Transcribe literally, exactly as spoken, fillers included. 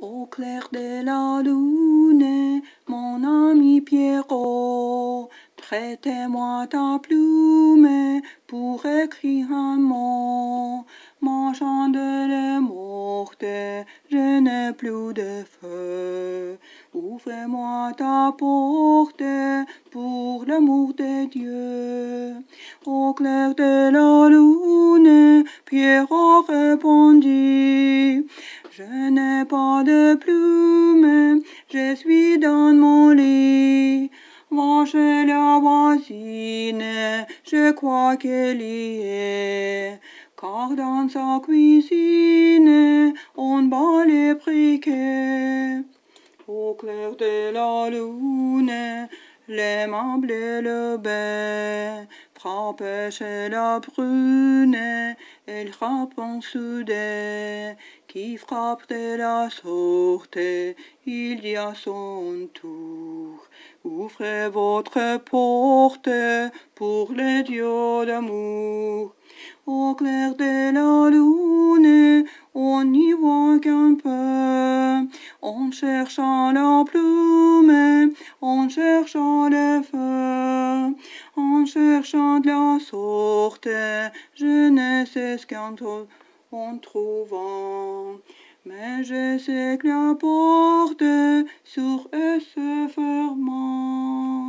Au clair de la lune, mon ami Pierrot, prête-moi ta plume pour écrire un mot. Ma chandelle est morte, je n'ai plus de feu. Ouvre-moi ta porte pour l'amour de Dieu. Au clair de la lune, Pierrot répondit: je n'ai pas de plume, je suis dans mon lit. Va chez la voisine, je crois qu'elle y est, car dans sa cuisine, on bat les briquets. Au clair de la lune, l'aimable et le bain frappe chez la brune, elle frappe en soudain, qui frappe de la sorte, il dit à son tour: ouvrez votre porte pour les dieux d'amour. Au clair de la lune, on n'y voit qu'un peu, on cherche la plume, on cherche le feu, en cherchant de la sorte, je ne sais ce qu'en en trouvant, mais je sais que la porte sur eux se fermant.